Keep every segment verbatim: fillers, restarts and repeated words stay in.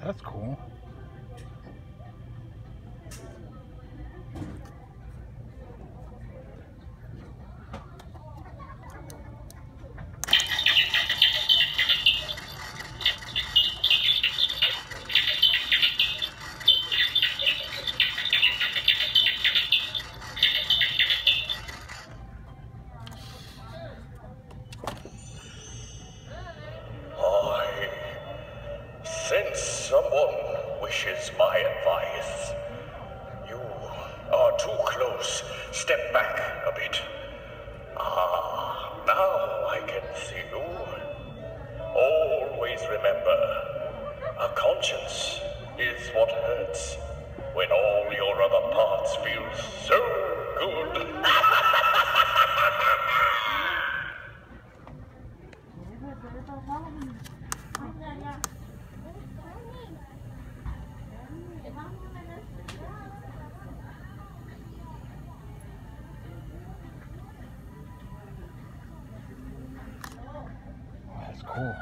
That's cool. Since someone wishes my advice, you are too close. Step back a bit. Ah, now I can see you. Always remember, a conscience is what hurts when all your other parts feel so good. That's cool.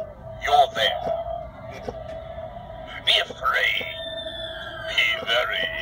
Be afraid. Be very